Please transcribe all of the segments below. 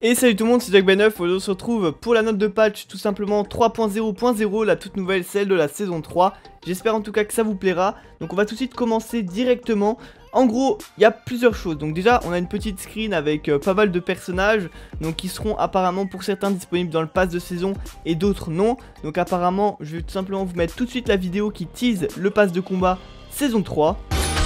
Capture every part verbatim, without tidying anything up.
Et salut tout le monde, c'est Jack Ben neuf, on se retrouve pour la note de patch tout simplement trois point zéro point zéro, la toute nouvelle, celle de la saison trois. J'espère en tout cas que ça vous plaira. Donc on va tout de suite commencer directement. En gros, il y a plusieurs choses. Donc déjà, on a une petite screen avec euh, pas mal de personnages, donc qui seront apparemment pour certains disponibles dans le pass de saison et d'autres non. Donc apparemment, je vais tout simplement vous mettre tout de suite la vidéo qui tease le pass de combat saison trois.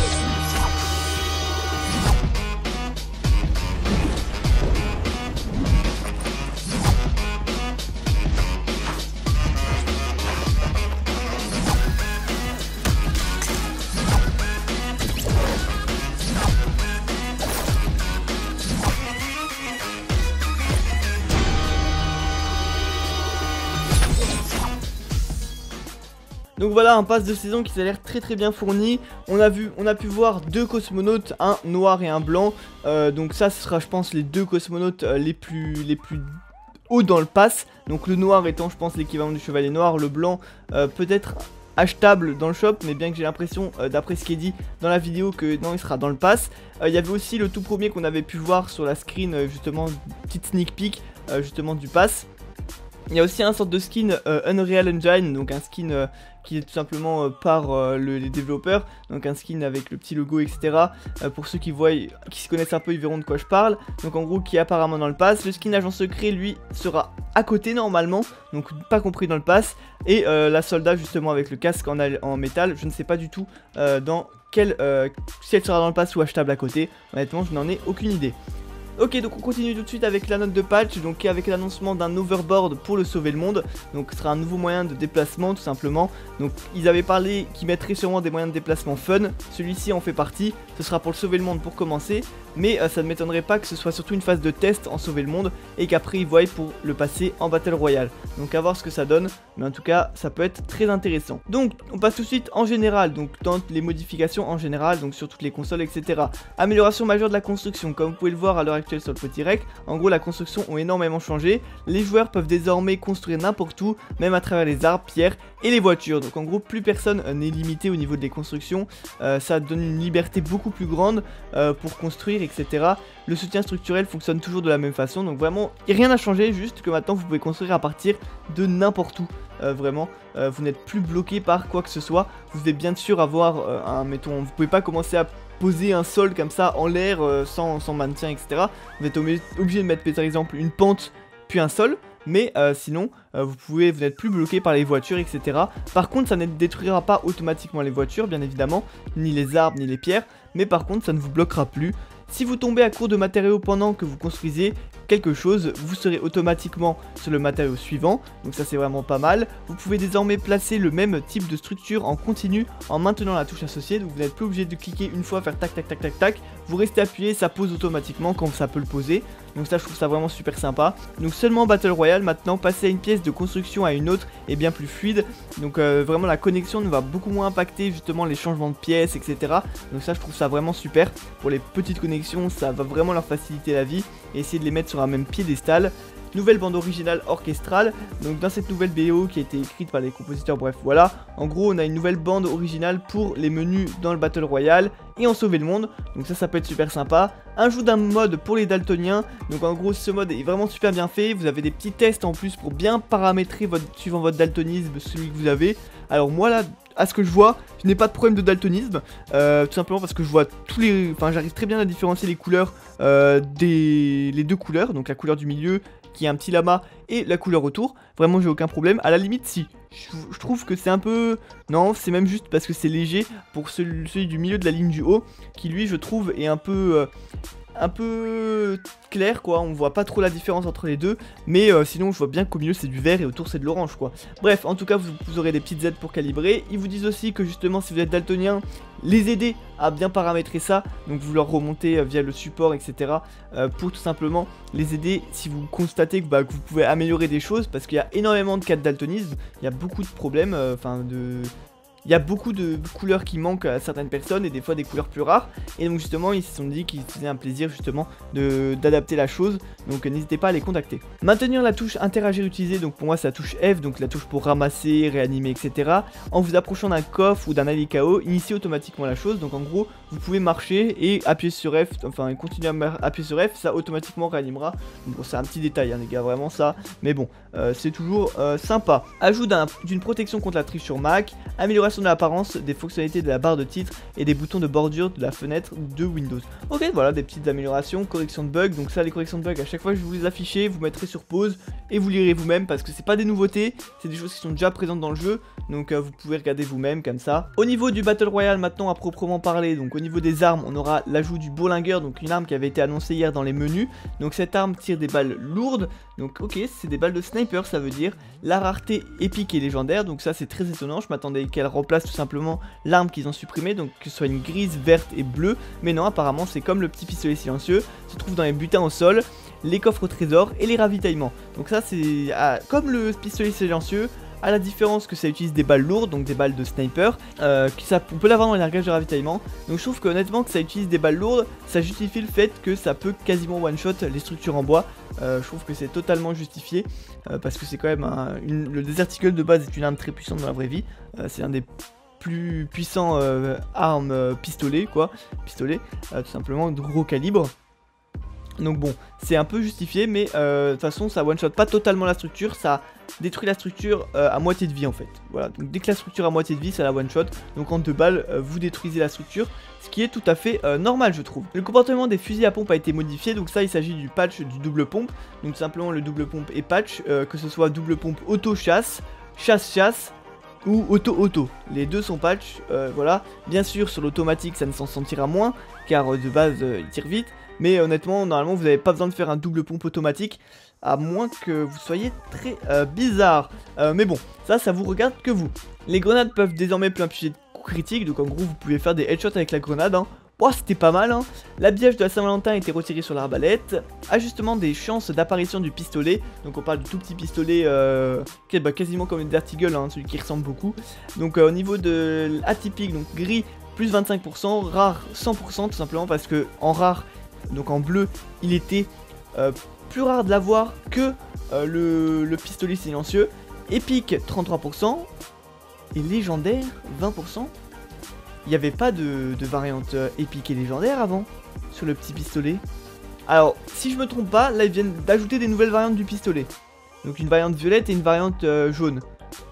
Donc voilà, un pass de saison qui s'est l'air très très bien fourni. On a vu, on a pu voir deux cosmonautes, un noir et un blanc. Euh, donc ça, ce sera, je pense, les deux cosmonautes euh, les plus les plus hauts dans le pass. Donc le noir étant, je pense, l'équivalent du chevalier noir. Le blanc, euh, peut-être achetable dans le shop, mais bien que j'ai l'impression, euh, d'après ce qui est dit dans la vidéo, que non, il sera dans le pass. Euh, il y avait aussi le tout premier qu'on avait pu voir sur la screen, euh, justement, petite sneak peek, euh, justement, du pass. Il y a aussi un sorte de skin euh, Unreal Engine, donc un skin euh, qui est tout simplement euh, par euh, le, les développeurs, donc un skin avec le petit logo, et cetera. Euh, pour ceux qui voient, qui se connaissent un peu, ils verront de quoi je parle. Donc en gros, qui est apparemment dans le pass. Le skin agent secret, lui, sera à côté normalement, donc pas compris dans le pass. Et euh, la soldat, justement, avec le casque en, en métal, je ne sais pas du tout euh, dans quel, euh, si elle sera dans le pass ou achetable à côté. Honnêtement, je n'en ai aucune idée. Ok, donc on continue tout de suite avec la note de patch, donc avec l'annoncement d'un overboard pour le sauver le monde. Donc ce sera un nouveau moyen de déplacement tout simplement. Donc ils avaient parlé qu'ils mettraient sûrement des moyens de déplacement fun, celui-ci en fait partie. Ce sera pour le sauver le monde pour commencer, mais euh, ça ne m'étonnerait pas que ce soit surtout une phase de test en sauver le monde et qu'après ils voient pour le passer en battle royale. Donc à voir ce que ça donne, mais en tout cas ça peut être très intéressant. Donc on passe tout de suite en général, donc dans les modifications en général, donc sur toutes les consoles, et cetera. Amélioration majeure de la construction, comme vous pouvez le voir à l'heure actuelle sur le petit rec. En gros, la construction ont énormément changé. Les joueurs peuvent désormais construire n'importe où, même à travers les arbres, pierres et les voitures. Donc en gros, plus personne euh, n'est limité au niveau des constructions. Euh, ça donne une liberté beaucoup plus grande euh, pour construire, et cetera. Le soutien structurel fonctionne toujours de la même façon. Donc vraiment, rien n'a changé, juste que maintenant vous pouvez construire à partir de n'importe où. Euh, vraiment, euh, vous n'êtes plus bloqué par quoi que ce soit. Vous devez bien sûr avoir euh, un, mettons, vous pouvez pas commencer à poser un sol comme ça en l'air euh, sans, sans maintien, et cetera. Vous êtes obligé de mettre par exemple une pente puis un sol, mais euh, sinon euh, vous pouvez, vous n'êtes plus bloqué par les voitures, et cetera. Par contre, ça ne détruira pas automatiquement les voitures, bien évidemment, ni les arbres ni les pierres, mais par contre ça ne vous bloquera plus. Si vous tombez à court de matériaux pendant que vous construisez quelque chose, vous serez automatiquement sur le matériau suivant, donc ça c'est vraiment pas mal. Vous pouvez désormais placer le même type de structure en continu en maintenant la touche associée, donc vous n'êtes plus obligé de cliquer une fois, faire tac tac tac tac tac, vous restez appuyé, ça pose automatiquement quand ça peut le poser, donc ça je trouve ça vraiment super sympa. Donc seulement Battle Royale maintenant, passer à une pièce de construction à une autre est bien plus fluide, donc euh, vraiment la connexion ne va beaucoup moins impacter justement les changements de pièces, et cetera. Donc ça je trouve ça vraiment super, pour les petites connexions ça va vraiment leur faciliter la vie et essayer de les mettre sur un même piédestal. Nouvelle bande originale orchestrale, donc dans cette nouvelle B O qui a été écrite par les compositeurs, bref voilà. En gros on a une nouvelle bande originale pour les menus dans le Battle Royale et en sauver le monde, donc ça ça peut être super sympa. Ajout d'un mode pour les daltoniens, donc en gros ce mode est vraiment super bien fait, vous avez des petits tests en plus pour bien paramétrer votre, suivant votre daltonisme, celui que vous avez. Alors moi là, à ce que je vois, je n'ai pas de problème de daltonisme, euh, tout simplement parce que je vois tous les... Enfin j'arrive très bien à différencier les couleurs euh, des... les deux couleurs, donc la couleur du milieu qui est un petit lama et la couleur autour, vraiment j'ai aucun problème. À la limite si, je, je trouve que c'est un peu... Non, c'est même juste parce que c'est léger pour celui, celui du milieu de la ligne du haut, qui lui je trouve est un peu... Euh, un peu clair quoi, on voit pas trop la différence entre les deux, mais euh, sinon je vois bien qu'au milieu c'est du vert et autour c'est de l'orange quoi. Bref, en tout cas vous, vous aurez des petites aides pour calibrer. Ils vous disent aussi que justement si vous êtes daltonien, les aider à bien paramétrer ça, donc vous leur remontez euh, via le support, et cetera euh, pour tout simplement les aider si vous constatez que, bah, que vous pouvez améliorer des choses, parce qu'il y a énormément de cas de daltonisme, il y a beaucoup de problèmes, enfin euh, de... il y a beaucoup de couleurs qui manquent à certaines personnes et des fois des couleurs plus rares. Et donc justement ils se sont dit qu'ils faisaient un plaisir justement d'adapter la chose. Donc n'hésitez pas à les contacter. Maintenir la touche interagir utilisée, donc pour moi c'est la touche F, donc la touche pour ramasser, réanimer, et cetera. En vous approchant d'un coffre ou d'un allié K O, initiez automatiquement la chose. Donc en gros vous pouvez marcher et appuyer sur F, enfin continuer à appuyer sur F, ça automatiquement réanimera. Donc bon, c'est un petit détail hein, les gars, vraiment ça. Mais bon, euh, c'est toujours euh, sympa. Ajout d'une protection contre la triche sur Mac, amélioration de l'apparence des fonctionnalités de la barre de titre et des boutons de bordure de la fenêtre de Windows. Ok, voilà des petites améliorations, correction de bugs. Donc ça, les corrections de bugs, à chaque fois que je vous les afficher, vous mettrez sur pause et vous lirez vous-même parce que c'est pas des nouveautés, c'est des choses qui sont déjà présentes dans le jeu. Donc euh, vous pouvez regarder vous-même comme ça. Au niveau du Battle Royale maintenant à proprement parler, donc au niveau des armes, on aura l'ajout du bourlingueur, donc une arme qui avait été annoncée hier dans les menus. Donc cette arme tire des balles lourdes. Donc ok, c'est des balles de sniper, ça veut dire. La rareté épique et légendaire, donc ça c'est très étonnant. Je m'attendais qu'elle remplace tout simplement l'arme qu'ils ont supprimée, donc que ce soit une grise, verte et bleue. Mais non, apparemment c'est comme le petit pistolet silencieux, se trouve dans les butins au sol, les coffres au trésor et les ravitaillements. Donc ça c'est ah, comme le pistolet silencieux, à la différence que ça utilise des balles lourdes, donc des balles de sniper, euh, qui ça, on peut l'avoir dans les largages de ravitaillement. Donc je trouve que honnêtement que ça utilise des balles lourdes, ça justifie le fait que ça peut quasiment one shot les structures en bois. Euh, je trouve que c'est totalement justifié, euh, parce que c'est quand même un, une, le Desert Eagle de base est une arme très puissante dans la vraie vie. Euh, c'est un des plus puissants euh, armes euh, pistolet quoi, pistolet, euh, tout simplement de gros calibre. Donc bon, c'est un peu justifié, mais euh, de toute façon ça one shot pas totalement la structure, ça détruit la structure euh, à moitié de vie en fait. Voilà, donc dès que la structure à moitié de vie, ça la one shot. Donc en deux balles, euh, vous détruisez la structure, ce qui est tout à fait euh, normal je trouve. Le comportement des fusils à pompe a été modifié, donc ça il s'agit du patch du double pompe. Donc simplement le double pompe est patch, euh, que ce soit double pompe auto-chasse, chasse-chasse ou auto-auto. Les deux sont patch, euh, voilà. Bien sûr sur l'automatique ça ne s'en sentira moins, car euh, de base euh, il tire vite. Mais honnêtement, normalement, vous n'avez pas besoin de faire un double pompe automatique, à moins que vous soyez très euh, bizarre. Euh, mais bon, ça, ça vous regarde que vous. Les grenades peuvent désormais plus infliger de coups critiques, donc en gros, vous pouvez faire des headshots avec la grenade. Hein. Oh, c'était pas mal. Hein. L'habillage de la Saint-Valentin a été retiré sur l'arbalète. Ajustement des chances d'apparition du pistolet. Donc on parle du tout petit pistolet, euh, bah, quasiment comme une Desert Eagle, hein, celui qui ressemble beaucoup. Donc euh, au niveau de atypique, donc gris, plus vingt-cinq pour cent, rare cent pour cent, tout simplement parce que en rare, donc en bleu, il était euh, plus rare de l'avoir que euh, le, le pistolet silencieux. Épique trente-trois pour cent et légendaire vingt pour cent. Il n'y avait pas de, de variante euh, épique et légendaire avant sur le petit pistolet. Alors si je me trompe pas, là ils viennent d'ajouter des nouvelles variantes du pistolet. Donc une variante violette et une variante euh, jaune.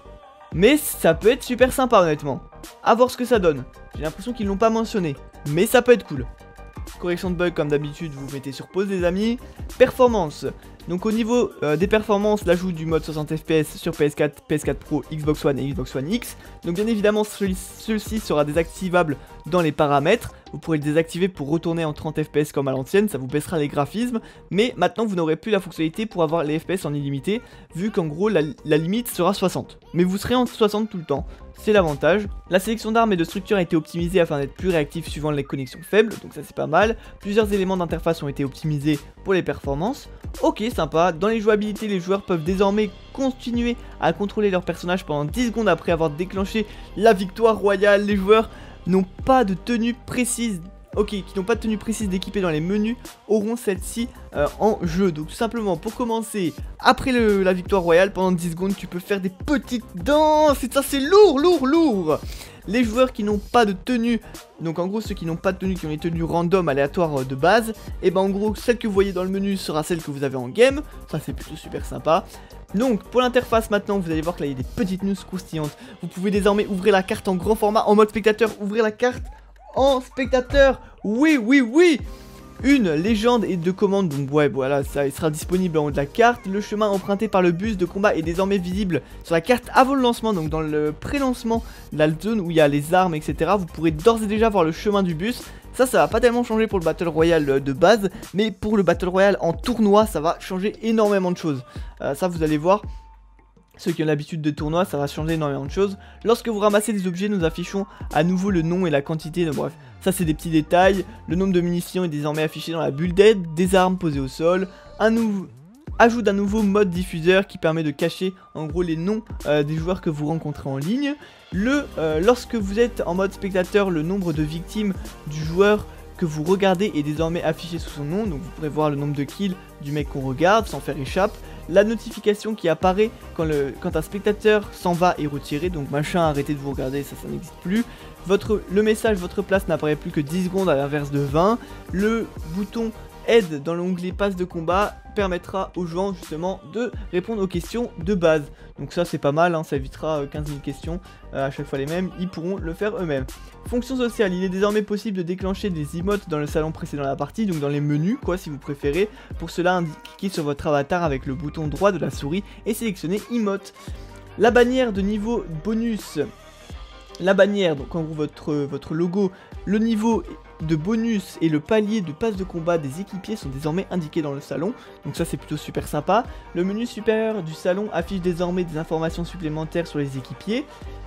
Mais ça peut être super sympa honnêtement. À voir ce que ça donne. J'ai l'impression qu'ils l'ont pas mentionné. Mais ça peut être cool. Correction de bug comme d'habitude, vous mettez sur pause les amis. Performance. Donc au niveau euh, des performances, l'ajout du mode soixante F P S sur P S quatre, P S quatre Pro, Xbox One et Xbox One X. Donc bien évidemment celui-ci sera désactivable dans les paramètres. Vous pourrez le désactiver pour retourner en trente F P S comme à l'ancienne, ça vous baissera les graphismes. Mais maintenant vous n'aurez plus la fonctionnalité pour avoir les F P S en illimité, vu qu'en gros la, la limite sera soixante. Mais vous serez en soixante tout le temps, c'est l'avantage. La sélection d'armes et de structures a été optimisée afin d'être plus réactif suivant les connexions faibles, donc ça c'est pas mal. Plusieurs éléments d'interface ont été optimisés pour les performances. Ok, sympa. Dans les jouabilités, les joueurs peuvent désormais continuer à contrôler leur personnage pendant dix secondes après avoir déclenché la victoire royale. Les joueurs n'ont pas de tenue précise, ok, qui n'ont pas de tenue précise d'équiper dans les menus, auront celle-ci euh, en jeu. Donc tout simplement, pour commencer, après le, la victoire royale, pendant dix secondes, tu peux faire des petites danses. Et ça, c'est lourd, lourd, lourd. Les joueurs qui n'ont pas de tenue, donc en gros ceux qui n'ont pas de tenue, qui ont les tenues random aléatoires de base, et ben en gros celle que vous voyez dans le menu sera celle que vous avez en game. Ça c'est plutôt super sympa. Donc pour l'interface maintenant, vous allez voir que là il y a des petites news croustillantes. Vous pouvez désormais ouvrir la carte en grand format en mode spectateur, ouvrir la carte en spectateur. Oui, oui, oui. Une légende et deux commandes, donc ouais voilà, ça il sera disponible en haut de la carte. Le chemin emprunté par le bus de combat est désormais visible sur la carte avant le lancement, donc dans le pré-lancement de la zone où il y a les armes, et cetera. Vous pourrez d'ores et déjà voir le chemin du bus. Ça, ça va pas tellement changer pour le Battle Royale de base, mais pour le Battle Royale en tournoi, ça va changer énormément de choses. Euh, ça, vous allez voir. Ceux qui ont l'habitude de tournoi, ça va changer énormément de choses. Lorsque vous ramassez des objets, nous affichons à nouveau le nom et la quantité. Donc, bref, ça c'est des petits détails. Le nombre de munitions est désormais affiché dans la bulle d'aide. Des armes posées au sol. Un, nou ajout d'un nouveau mode diffuseur qui permet de cacher en gros les noms euh, des joueurs que vous rencontrez en ligne. Le, euh, lorsque vous êtes en mode spectateur, le nombre de victimes du joueur que vous regardez est désormais affiché sous son nom, donc vous pourrez voir le nombre de kills du mec qu'on regarde sans faire échappe. La notification qui apparaît quand, le, quand un spectateur s'en va est retirée, donc machin arrêtez de vous regarder, ça ça n'existe plus. Votre, le message votre place n'apparaît plus que dix secondes à l'inverse de vingt. Le bouton aide dans l'onglet passe de combat permettra aux joueurs justement de répondre aux questions de base. Donc ça c'est pas mal, hein, ça évitera quinze mille questions euh, à chaque fois les mêmes, ils pourront le faire eux-mêmes. Fonction sociale, il est désormais possible de déclencher des emotes dans le salon précédent de la partie, donc dans les menus quoi si vous préférez. Pour cela, cliquez sur votre avatar avec le bouton droit de la souris et sélectionnez emote. La bannière de niveau bonus, la bannière, donc en gros votre, votre logo, le niveau de bonus et le palier de passe de combat des équipiers sont désormais indiqués dans le salon, donc ça c'est plutôt super sympa. Le menu supérieur du salon affiche désormais des informations supplémentaires sur les équipiers.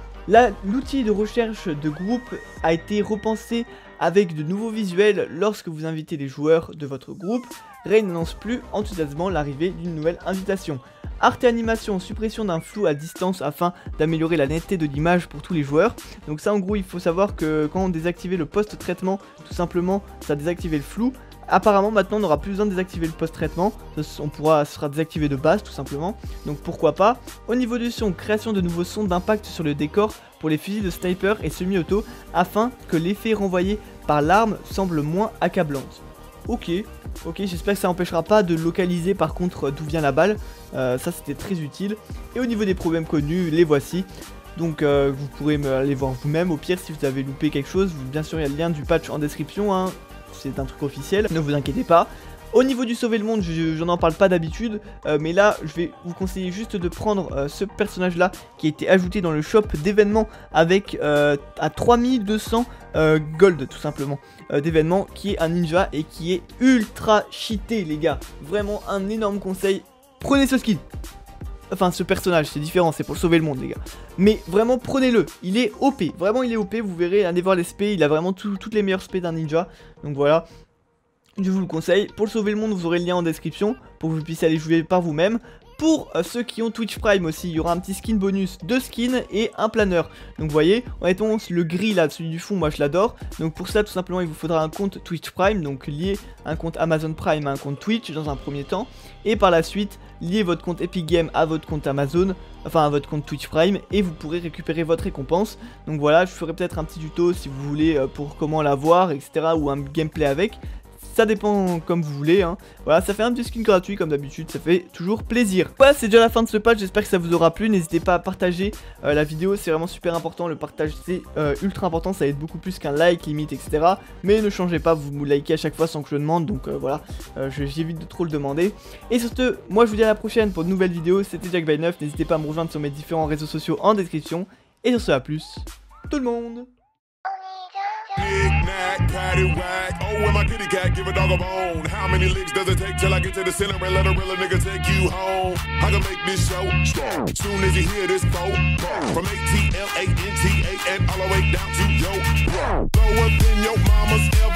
L'outil de recherche de groupe a été repensé avec de nouveaux visuels lorsque vous invitez les joueurs de votre groupe. Ray n'annonce plus enthousiasmant l'arrivée d'une nouvelle invitation. Art et animation, suppression d'un flou à distance afin d'améliorer la netteté de l'image pour tous les joueurs. Donc ça en gros il faut savoir que quand on désactivait le post-traitement, tout simplement ça désactivait le flou. Apparemment maintenant on n'aura plus besoin de désactiver le post-traitement, on pourra, ce sera désactivé de base tout simplement, donc pourquoi pas. Au niveau du son, création de nouveaux sons d'impact sur le décor pour les fusils de sniper et semi-auto afin que l'effet renvoyé par l'arme semble moins accablante. Ok, ok, j'espère que ça n'empêchera pas de localiser par contre d'où vient la balle, euh, ça c'était très utile. Et au niveau des problèmes connus, les voici. Donc euh, vous pourrez aller voir vous-même, au pire si vous avez loupé quelque chose, bien sûr il y a le lien du patch en description, hein. C'est un truc officiel, ne vous inquiétez pas. Au niveau du sauver le monde, je, je n'en parle pas d'habitude, euh, mais là je vais vous conseiller juste de prendre euh, ce personnage là qui a été ajouté dans le shop d'événements avec euh, à trois mille deux cents euh, gold tout simplement euh, d'événements, qui est un ninja et qui est ultra cheaté les gars. Vraiment un énorme conseil, prenez ce skin. Enfin ce personnage, c'est différent, c'est pour sauver le monde les gars. Mais vraiment prenez-le, il est O P, vraiment il est O P, vous verrez, allez voir les spés, il a vraiment tout, toutes les meilleures spés d'un ninja. Donc voilà, je vous le conseille. Pour le sauver le monde, vous aurez le lien en description pour que vous puissiez aller jouer par vous-même. Pour euh, ceux qui ont Twitch Prime aussi, il y aura un petit skin bonus, deux skins et un planeur. Donc vous voyez, honnêtement le gris là, celui du fond, moi je l'adore. Donc pour ça tout simplement il vous faudra un compte Twitch Prime, donc lier un compte Amazon Prime à un compte Twitch dans un premier temps. Et par la suite, lier votre compte Epic Games à votre compte Amazon, enfin à votre compte Twitch Prime, et vous pourrez récupérer votre récompense. Donc voilà, je ferai peut-être un petit tuto si vous voulez euh, pour comment l'avoir, et cetera. Ou un gameplay avec. Ça dépend comme vous voulez, hein. Voilà, ça fait un petit skin gratuit comme d'habitude, ça fait toujours plaisir. Voilà, c'est déjà la fin de ce patch, j'espère que ça vous aura plu. N'hésitez pas à partager euh, la vidéo, c'est vraiment super important. Le partage c'est euh, ultra important, ça aide beaucoup plus qu'un like limite, et cetera. Mais ne changez pas, vous me likez à chaque fois sans que je le demande, donc euh, voilà, euh, j'évite de trop le demander. Et sur ce, moi je vous dis à la prochaine pour de nouvelles vidéos, c'était Jack by neuf, n'hésitez pas à me rejoindre sur mes différents réseaux sociaux en description. Et sur ce, à plus, tout le monde. Big Mac, patty whack. Oh, and my kitty cat, give a dog a bone. How many licks does it take till I get to the center and let a real nigga take you home? I can make this show strong. Soon as you hear this phone, from A T L A N T A and all the way down to yo, lower than your mama's ever.